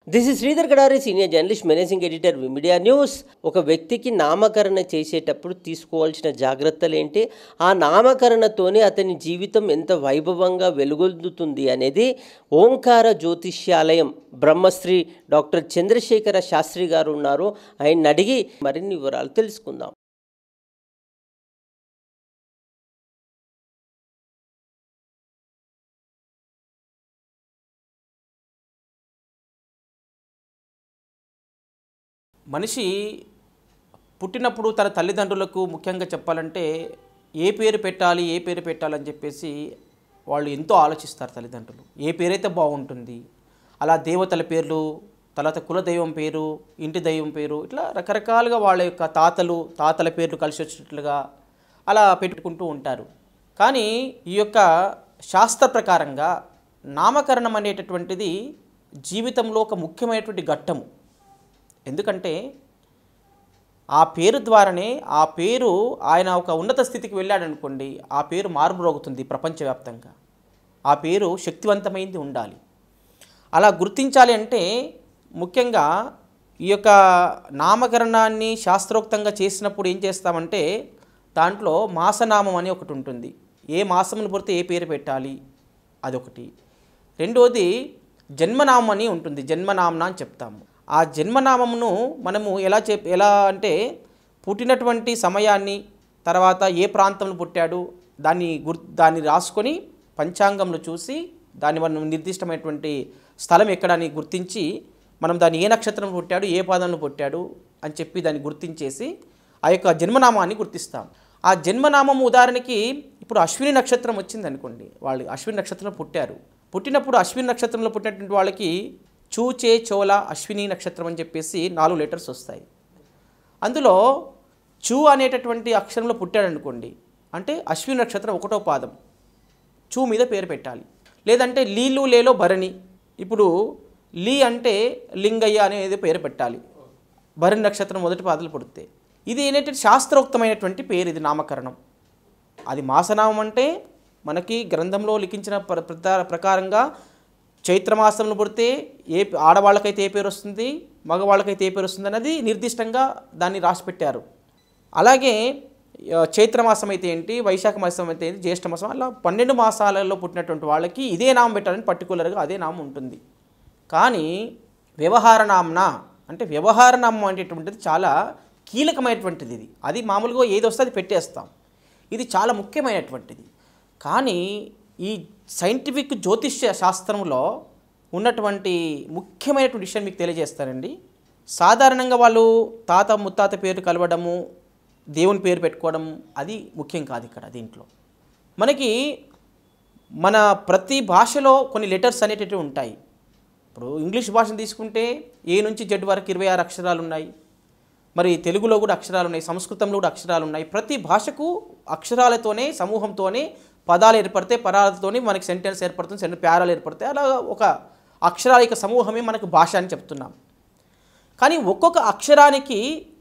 This is Sridhar Kadari, senior journalist, managing editor, media news. ఒక వ్యక్తికి నామకరణ చేసేటప్పుడు తీసుకోవాల్సిన జాగ్రత్తలు ఏంటి, ఆ నామకరణతోనే అతని జీవితం ఎంత వైభవంగా వెలుగొందుతుంది అనేది ఓంకార జ్యోతిష్యాలయం బ్రహ్మశ్రీ డాక్టర్ చంద్రశేఖర శాస్త్రి గారు ఉన్నారు. ఆయన్ని అడిగి మరిన్ని వివరాలు తెలుసుకుందాం. మనిషి పుట్టినప్పుడు తన తల్లిదండ్రులకు ముఖ్యంగా చెప్పాలంటే ఏ పేరు పెట్టాలని చెప్పేసి వాళ్ళు ఎంతో ఆలోచిస్తారు తల్లిదండ్రులు. ఏ పేరైతే బాగుంటుంది, అలా దేవతల పేర్లు, తర్వాత కులదైవం పేరు, ఇంటి దైవం పేరు, ఇట్లా రకరకాలుగా వాళ్ళ యొక్క తాతల పేర్లు కలిసి వచ్చినట్లుగా అలా పెట్టుకుంటూ ఉంటారు. కానీ ఈ యొక్క శాస్త్ర ప్రకారంగా నామకరణం అనేటటువంటిది జీవితంలో ఒక ముఖ్యమైనటువంటి ఘట్టము. ఎందుకంటే ఆ పేరు ద్వారానే ఆ పేరు ఆయన ఒక ఉన్నత స్థితికి వెళ్ళాడనుకోండి, ఆ పేరు మారుమ్రోగుతుంది ప్రపంచవ్యాప్తంగా. ఆ పేరు శక్తివంతమైంది ఉండాలి. అలా గుర్తించాలి అంటే ముఖ్యంగా ఈ యొక్క నామకరణాన్ని శాస్త్రోక్తంగా చేసినప్పుడు ఏం చేస్తామంటే దాంట్లో మాసనామం అని ఒకటి ఉంటుంది. ఏ మాసమును పుడితే ఏ పేరు పెట్టాలి అదొకటి. రెండోది జన్మనామం అని ఉంటుంది. జన్మనామన అని చెప్తాము. ఆ జన్మనామమును మనము ఎలా అంటే పుట్టినటువంటి సమయాన్ని, తర్వాత ఏ ప్రాంతంలో పుట్టాడు దాన్ని రాసుకొని పంచాంగంలో చూసి దాన్ని మనం నిర్దిష్టమైనటువంటి స్థలం ఎక్కడని గుర్తించి మనం దాన్ని ఏ నక్షత్రం పుట్టాడు, ఏ పాదంలో పుట్టాడు అని చెప్పి దాన్ని గుర్తించేసి ఆ యొక్క జన్మనామాన్ని గుర్తిస్తాం. ఆ జన్మనామం ఉదాహరణకి ఇప్పుడు అశ్విని నక్షత్రం వచ్చింది అనుకోండి, వాళ్ళు అశ్విని నక్షత్రంలో పుట్టినప్పుడు అశ్విని నక్షత్రంలో పుట్టినటువంటి వాళ్ళకి చూచే చోళ అశ్విని నక్షత్రం అని చెప్పేసి 4 లెటర్స్ వస్తాయి. అందులో చూ అనేటటువంటి అక్షరంలో పుట్టాడనుకోండి, అంటే అశ్విని నక్షత్రం 1వ పాదం చూ మీద పేరు పెట్టాలి. లేదంటే లీలు లేలో భరణి, ఇప్పుడు లీ అంటే లింగయ్య అనేది పేరు పెట్టాలి. భరణి నక్షత్రం 1వ పాదాలు పుడితే ఇది ఏంటంటే శాస్త్రోక్తమైనటువంటి పేరు, ఇది నామకరణం. అది మాసనామం అంటే మనకి గ్రంథంలో లిఖించిన ప్రకారంగా చైత్రమాసంలో పుడితే ఆడవాళ్ళకైతే ఏ పేరు వస్తుంది, మగవాళ్ళకైతే ఏ పేరు వస్తుంది అన్నది నిర్దిష్టంగా దాన్ని రాసిపెట్టారు. అలాగే చైత్రమాసం అయితే ఏంటి, వైశాఖ మాసం అయితే ఏంటి, జ్యేష్ఠ మాసం, అలా 12 మాసాలలో పుట్టినటువంటి వాళ్ళకి ఇదే నామం పెట్టాలని పర్టికులర్గా అదే నామం ఉంటుంది. కానీ వ్యవహార నామన అంటే వ్యవహార నామం అనేటువంటిది చాలా కీలకమైనటువంటిది. అది మామూలుగా ఏది వస్తే అది పెట్టేస్తాం. ఇది చాలా ముఖ్యమైనటువంటిది. కానీ ఈ సైంటిఫిక్ జ్యోతిష్య శాస్త్రంలో ఉన్నటువంటి ముఖ్యమైనటువంటి విషయం మీకు తెలియజేస్తానండి. సాధారణంగా వాళ్ళు ముత్తాత పేరు కలవడము, దేవుని పేరు పెట్టుకోవడం అది ముఖ్యం కాదు ఇక్కడ. దీంట్లో మనకి మన ప్రతి భాషలో కొన్ని లెటర్స్ అనేటివి ఉంటాయి. ఇప్పుడు ఇంగ్లీష్ భాషను తీసుకుంటే ఏ నుంచి జెడ్ వరకు 26 అక్షరాలు ఉన్నాయి. మరి తెలుగులో కూడా అక్షరాలు ఉన్నాయి, సంస్కృతంలో కూడా అక్షరాలు ఉన్నాయి. ప్రతి భాషకు అక్షరాలతోనే, సమూహంతోనే పదాలు ఏర్పడతాయి, పదాలతోనే మనకి సెంటెన్స్ ఏర్పడుతుంది, ప్యారాలు ఏర్పడతాయి. అలా ఒక అక్షరాల యొక్క సమూహమే మనకు భాష అని చెప్తున్నాం. కానీ ఒక్కొక్క అక్షరానికి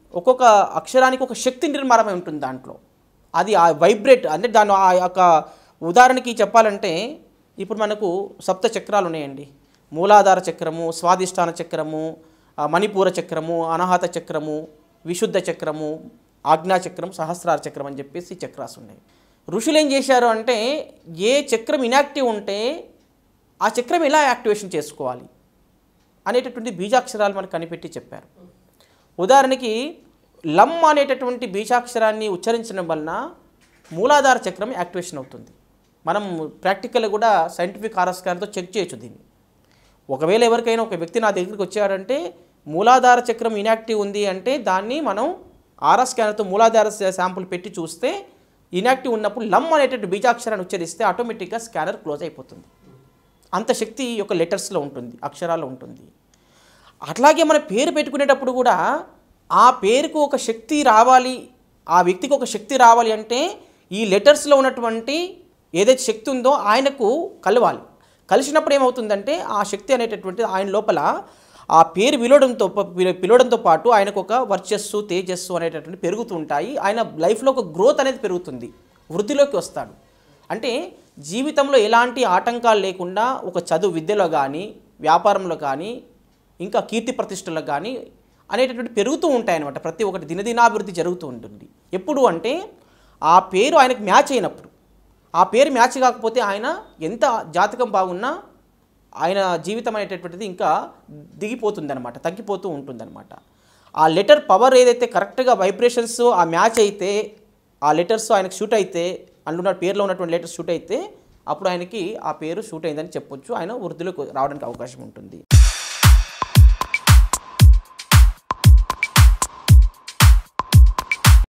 ఒక శక్తి నిర్మాణమై ఉంటుంది దాంట్లో. అది ఆ వైబ్రేట్ అంటే దాని ఆ యొక్క ఉదాహరణకి చెప్పాలంటే ఇప్పుడు మనకు సప్త చక్రాలు ఉన్నాయండి. మూలాధార చక్రము, స్వాదిష్టాన చక్రము, మణిపూర చక్రము, అనాహత చక్రము, విశుద్ధ చక్రము, ఆజ్ఞా చక్రం, సహస్రార చక్రం అని చెప్పేసి చక్రాస్ ఉన్నాయి. ఋషులు ఏం చేశారు అంటే ఏ చక్రం ఇన్యాక్టివ్ ఉంటే ఆ చక్రం ఎలా యాక్టివేషన్ చేసుకోవాలి అనేటటువంటి బీజాక్షరాలు మనకు కనిపెట్టి చెప్పారు. ఉదాహరణకి లమ్ అనేటటువంటి బీజాక్షరాన్ని ఉచ్చరించడం వలన మూలాధార చక్రం యాక్టివేషన్ అవుతుంది. మనం ప్రాక్టికల్గా కూడా సైంటిఫిక్ ఆర్ఎస్కాన్తో చెక్ చేయొచ్చు దీన్ని. ఒకవేళ ఎవరికైనా ఒక వ్యక్తి నా దగ్గరికి వచ్చాడంటే మూలాధార చక్రం ఇన్యాక్టివ్ ఉంది అంటే దాన్ని మనం ఆర్ఎస్ స్కానర్తో మూలాధార శాంపుల్ పెట్టి చూస్తే ఇన్యాక్టివ్ ఉన్నప్పుడు లమ్ అనేటటువంటి బీజాక్షరాన్ని ఉచ్చరిస్తే ఆటోమేటిక్గా స్కానర్ క్లోజ్ అయిపోతుంది. అంత శక్తి యొక్క లెటర్స్లో ఉంటుంది, అక్షరాల్లో ఉంటుంది. అట్లాగే మన పేరు పెట్టుకునేటప్పుడు కూడా ఆ పేరుకు ఒక శక్తి రావాలి, ఆ వ్యక్తికి ఒక శక్తి రావాలి అంటే ఈ లెటర్స్లో ఉన్నటువంటి ఏదైతే శక్తి ఉందో ఆయనకు కలవాలి. కలిసినప్పుడు ఏమవుతుందంటే ఆ శక్తి అనేటటువంటిది ఆయన లోపల ఆ పేరు పిలవడంతో పాటు ఆయనకు ఒక వర్చస్సు, తేజస్సు అనేటటువంటి పెరుగుతూ ఉంటాయి. ఆయన లైఫ్లో ఒక గ్రోత్ అనేది పెరుగుతుంది, వృద్ధిలోకి వస్తాడు. అంటే జీవితంలో ఎలాంటి ఆటంకాలు లేకుండా ఒక చదువు విద్యలో కానీ, వ్యాపారంలో కానీ, ఇంకా కీర్తి ప్రతిష్టలకు కానీ అనేటటువంటి పెరుగుతూ ఉంటాయన్నమాట. ప్రతి ఒక్కటి దినదినాభివృద్ధి జరుగుతూ ఉంటుంది. ఎప్పుడు అంటే ఆ పేరు ఆయనకు మ్యాచ్ అయినప్పుడు. ఆ పేరు మ్యాచ్ కాకపోతే ఆయన ఎంత జాతకం బాగున్నా ఆయన జీవితం అనేటటువంటిది ఇంకా దిగిపోతుందన్నమాట, తగ్గిపోతూ ఉంటుందన్నమాట. ఆ లెటర్ పవర్ ఏదైతే కరెక్ట్గా వైబ్రేషన్స్ ఆ మ్యాచ్ అయితే, ఆ లెటర్స్ ఆయనకు షూట్ అయితే, అందులో పేరులో ఉన్నటువంటి లెటర్స్ షూట్ అయితే అప్పుడు ఆయనకి ఆ పేరు షూట్ అయిందని చెప్పొచ్చు. ఆయన వృద్ధిలోకి రావడానికి అవకాశం ఉంటుంది.